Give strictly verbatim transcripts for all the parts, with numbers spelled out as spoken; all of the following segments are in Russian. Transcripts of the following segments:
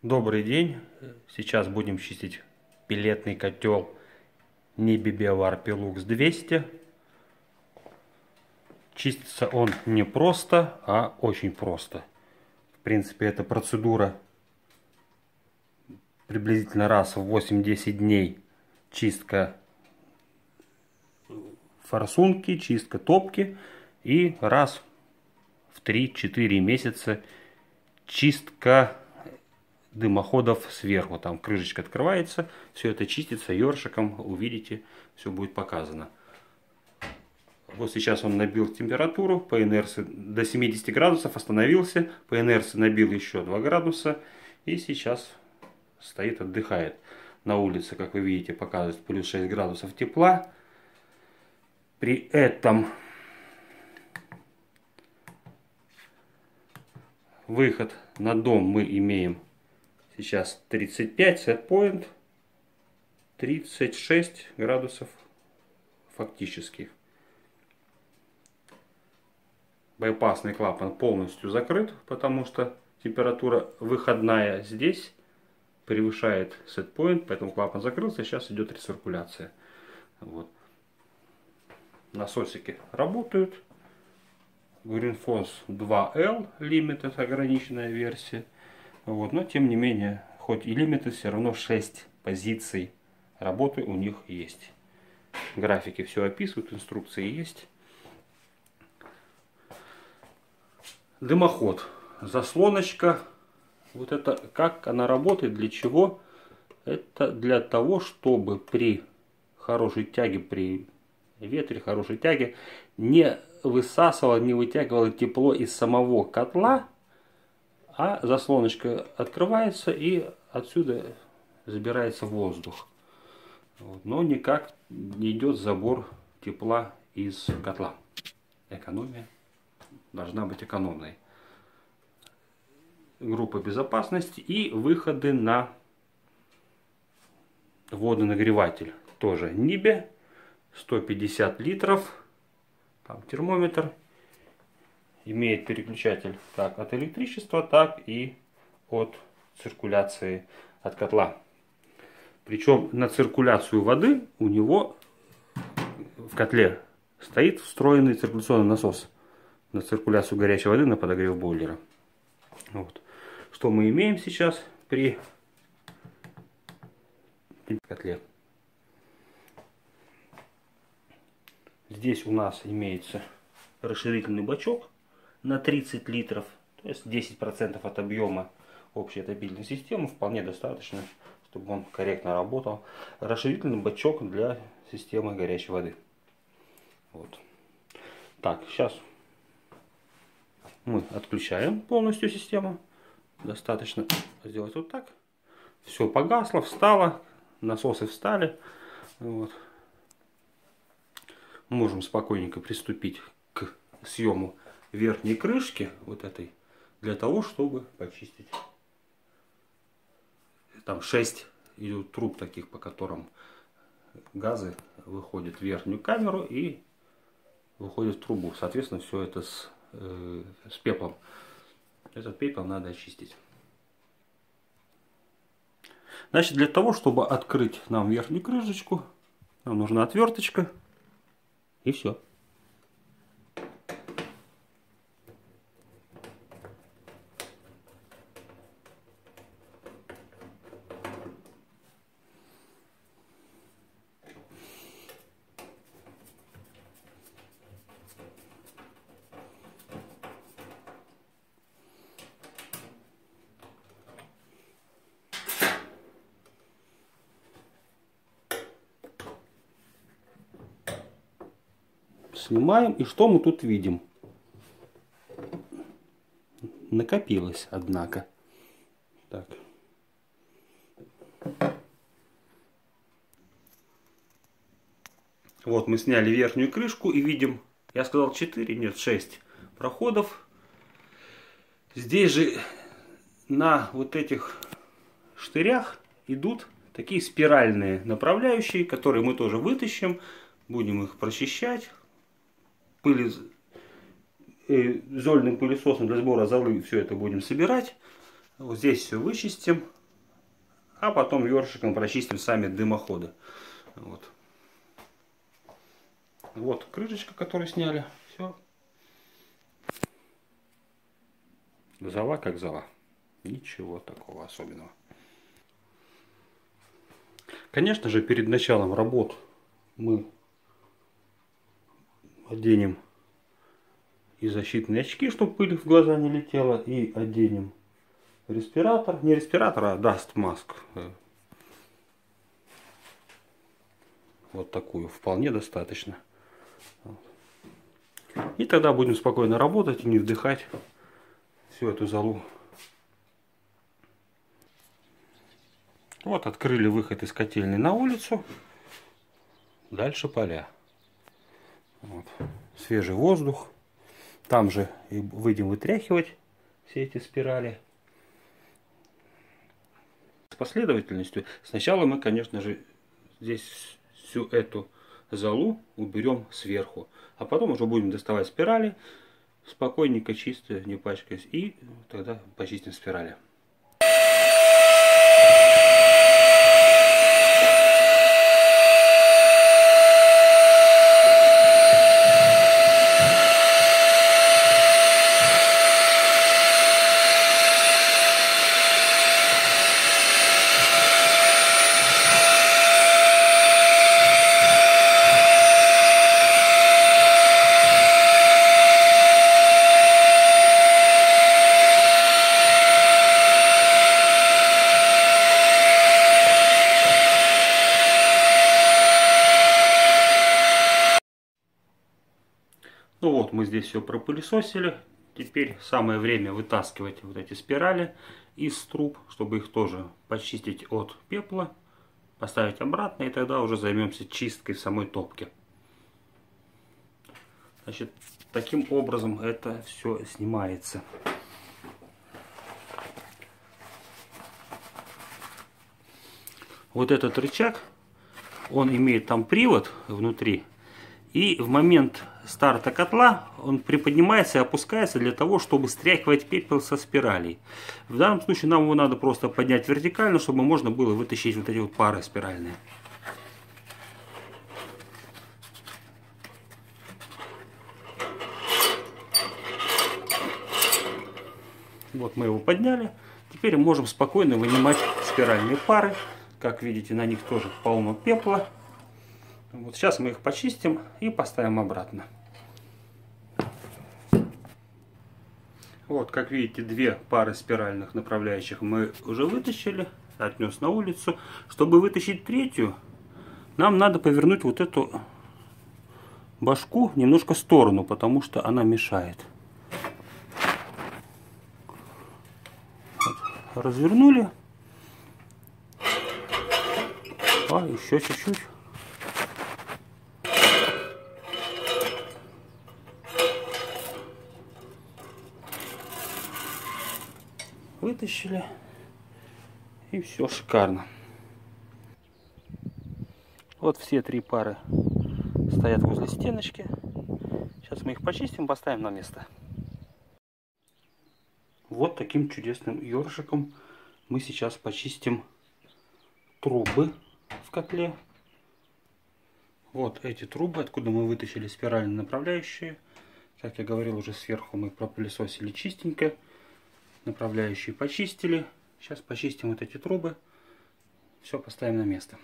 Добрый день! Сейчас будем чистить пеллетный котел Nibibia Pilux двести. Чистится он не просто, а очень просто. В принципе, эта процедура приблизительно раз в восемь-десять дней. Чистка форсунки, чистка топки. И раз в три-четыре месяца чистка дымоходов сверху. Там крышечка открывается, все это чистится ёршиком, увидите, все будет показано. Вот сейчас он набил температуру по инерции до семидесяти градусов, остановился, по инерции набил еще два градуса и сейчас стоит, отдыхает. На улице, как вы видите, показывает плюс шесть градусов тепла. При этом выход на дом мы имеем сейчас тридцать пять, set point, тридцать шесть градусов фактических. Байпасный клапан полностью закрыт, потому что температура выходная здесь превышает set point, поэтому клапан закрылся, сейчас идет рециркуляция. Вот. Насосики работают. Greenfos два эл Limited, ограниченная версия. Вот, но тем не менее, хоть и лимиты, все равно шесть позиций работы у них есть. Графики все описывают, инструкции есть. Дымоход, заслоночка, вот это как она работает, для чего? Это для того, чтобы при хорошей тяге, при ветре, хорошей тяге не высасывало, не вытягивало тепло из самого котла, а заслоночка открывается и отсюда забирается воздух. Вот. Но никак не идет забор тепла из котла. Экономия должна быть экономной. Группа безопасности и выходы на водонагреватель. Тоже Nibia, сто пятьдесят литров. Там термометр. Имеет переключатель как от электричества, так и от циркуляции от котла. Причем на циркуляцию воды у него в котле стоит встроенный циркуляционный насос. На циркуляцию горячей воды, на подогрев бойлера. Вот. Что мы имеем сейчас при котле? Здесь у нас имеется расширительный бачок на тридцать литров, то есть десять процентов от объема общей отопительной системы вполне достаточно, чтобы он корректно работал. Расширительный бачок для системы горячей воды. Вот. Так, сейчас мы отключаем полностью систему. Достаточно сделать вот так. Все погасло, встало, насосы встали. Вот. Можем спокойненько приступить к съему верхней крышки вот этой, для того, чтобы почистить. Там шесть идет труб таких, по которым газы выходят в верхнюю камеру и выходят в трубу. Соответственно, все это с, э, с пеплом. Этот пепел надо очистить. Значит, для того, чтобы открыть нам верхнюю крышечку, нам нужна отверточка. И все. Снимаем, и что мы тут видим? Накопилось, однако. Так. Вот мы сняли верхнюю крышку и видим, я сказал четыре, нет, шесть проходов. Здесь же на вот этих штырях идут такие спиральные направляющие, которые мы тоже вытащим, будем их прочищать. Пыли, э, зольным пылесосом для сбора золы все это будем собирать. Вот здесь все вычистим, а потом ёршиком прочистим сами дымоходы. Вот. Вот крышечка, которую сняли. Все. Зола как зола. Ничего такого особенного. Конечно же, перед началом работ мы оденем и защитные очки, чтобы пыль в глаза не летела, и оденем респиратор. Не респиратор, а даст маск. Вот такую. Вполне достаточно. И тогда будем спокойно работать и не вдыхать всю эту золу. Вот открыли выход из котельной на улицу. Дальше поля. Вот. Свежий воздух. Там же и выйдем вытряхивать все эти спирали. С последовательностью. Сначала мы, конечно же, здесь всю эту золу уберем сверху. А потом уже будем доставать спирали. Спокойненько, чисто, не пачкаясь. И тогда почистим спирали. Ну вот, мы здесь все пропылесосили. Теперь самое время вытаскивать вот эти спирали из труб, чтобы их тоже почистить от пепла, поставить обратно, и тогда уже займемся чисткой самой топки. Значит, таким образом это все снимается. Вот этот рычаг, он имеет там привод внутри. И в момент старта котла он приподнимается и опускается для того, чтобы стряхивать пепел со спиралей. В данном случае нам его надо просто поднять вертикально, чтобы можно было вытащить вот эти вот пары спиральные. Вот мы его подняли. Теперь можем спокойно вынимать спиральные пары. Как видите, на них тоже полно пепла. Вот сейчас мы их почистим и поставим обратно. Вот, как видите, две пары спиральных направляющих мы уже вытащили, отнес на улицу. Чтобы вытащить третью, нам надо повернуть вот эту башку немножко в сторону, потому что она мешает. Вот, развернули. А, еще чуть-чуть. Вытащили, и все шикарно. Вот все три пары стоят возле стеночки. Сейчас мы их почистим, поставим на место. Вот таким чудесным ёршиком мы сейчас почистим трубы в котле. Вот эти трубы, откуда мы вытащили спиральные направляющие. Как я говорил, уже сверху мы пропылесосили чистенько. Направляющие почистили. Сейчас почистим вот эти трубы. Все поставим на место.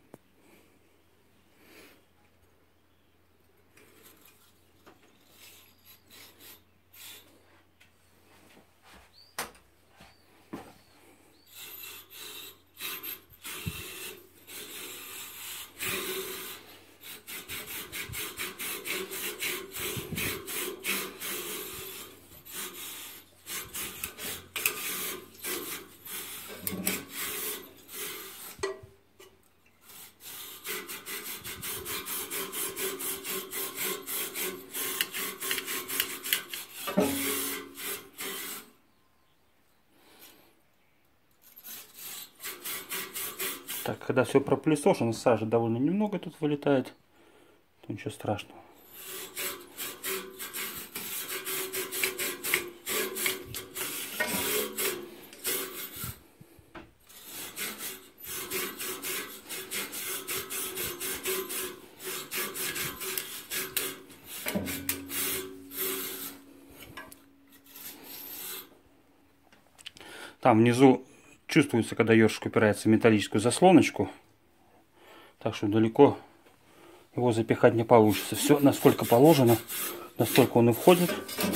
Так, когда все пропылесошено, сажи довольно немного тут вылетает, то ничего страшного. Там внизу чувствуется, когда ёршик упирается в металлическую заслоночку. Так что далеко его запихать не получится. Все, насколько положено, настолько он и входит.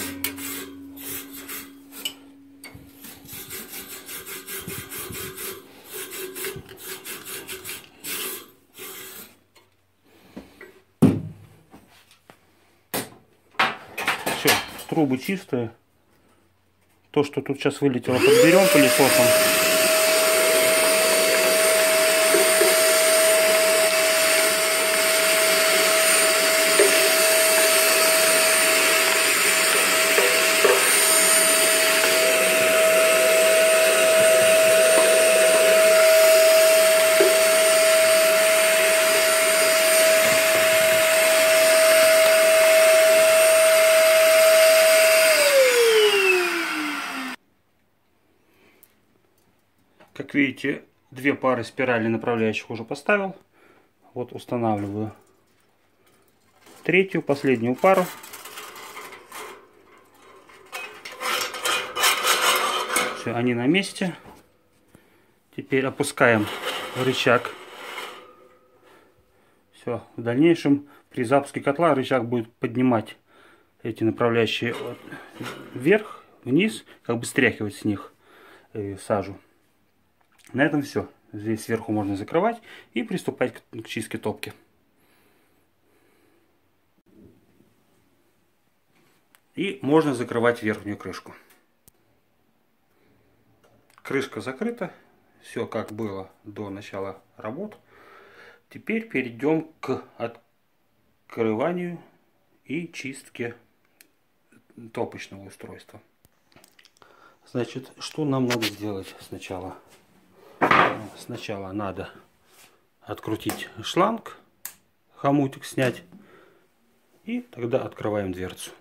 Все, трубы чистые. То, что тут сейчас вылетело, подберем пылесосом. Как видите, две пары спиралей направляющих уже поставил. Вот устанавливаю третью, последнюю пару. Все, они на месте. Теперь опускаем рычаг. Все, в дальнейшем при запуске котла рычаг будет поднимать эти направляющие вверх, вниз, как бы стряхивать с них э, сажу. На этом все. Здесь сверху можно закрывать и приступать к чистке топки. И можно закрывать верхнюю крышку. Крышка закрыта. Все как было до начала работ. Теперь перейдем к открыванию и чистке топочного устройства. Значит, что нам надо сделать сначала? Сначала надо открутить шланг, хомутик снять, и тогда открываем дверцу.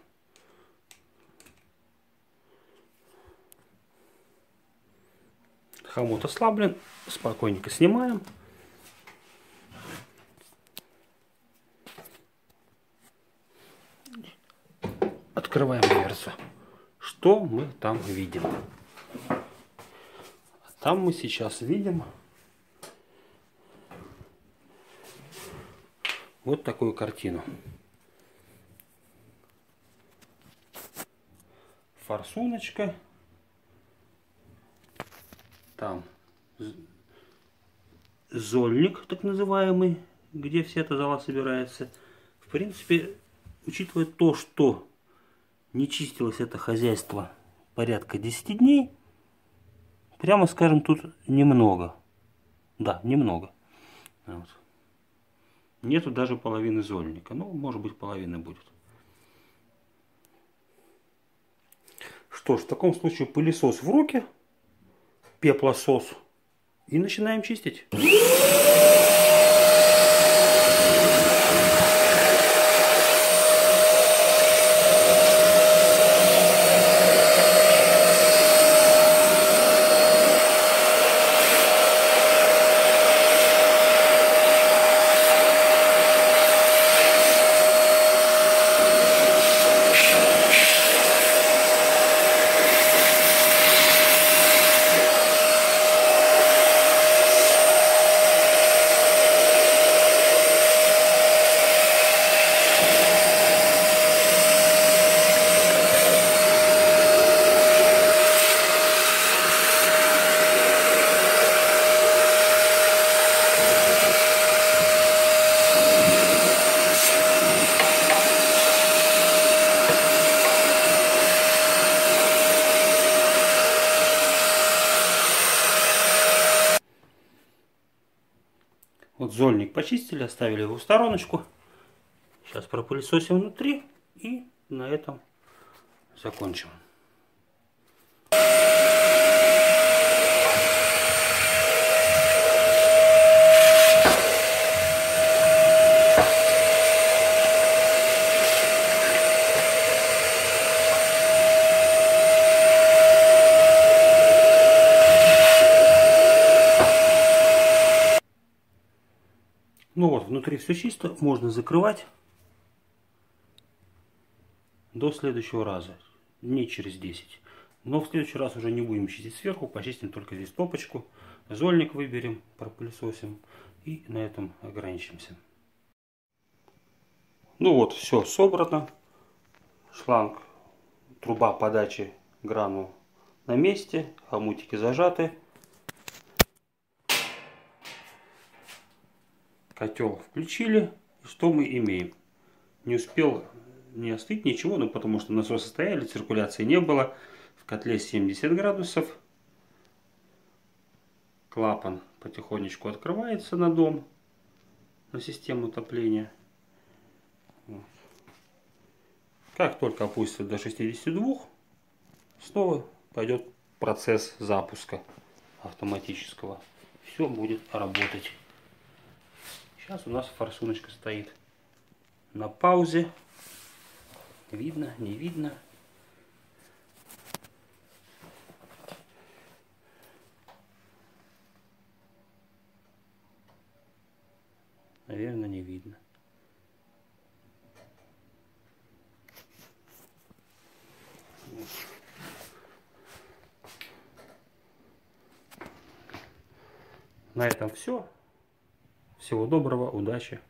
Хомут ослаблен, спокойненько снимаем. Открываем дверцу. Что мы там видим? Там мы сейчас видим вот такую картину. Форсуночка. Там зольник, так называемый, где вся эта зола собирается. В принципе, учитывая то, что не чистилось это хозяйство порядка десяти дней, прямо скажем, тут немного. Да, немного. Вот. Нету даже половины зольника. Ну, может быть, половина будет. Что ж, в таком случае пылесос в руки, пеплосос, и начинаем чистить. Вот зольник почистили, оставили его в стороночку. Сейчас пропылесосим внутри и на этом закончим. Ну вот, внутри все чисто, можно закрывать до следующего раза, не через десять. Но в следующий раз уже не будем чистить сверху, почистим только здесь топочку. Зольник выберем, пропылесосим и на этом ограничимся. Ну вот, все собрано. Шланг, труба подачи гранул на месте, хомутики зажаты. Котел включили. И что мы имеем? Не успел не остыть ничего, ну потому что насосы стояли, циркуляции не было. В котле семьдесят градусов. Клапан потихонечку открывается на дом, на систему отопления. Вот. Как только опустится до шестидесяти двух, снова пойдет процесс запуска автоматического. Все будет работать. Сейчас у нас форсуночка стоит на паузе. Видно, не видно. Наверное, не видно. На этом все. Всего доброго, удачи.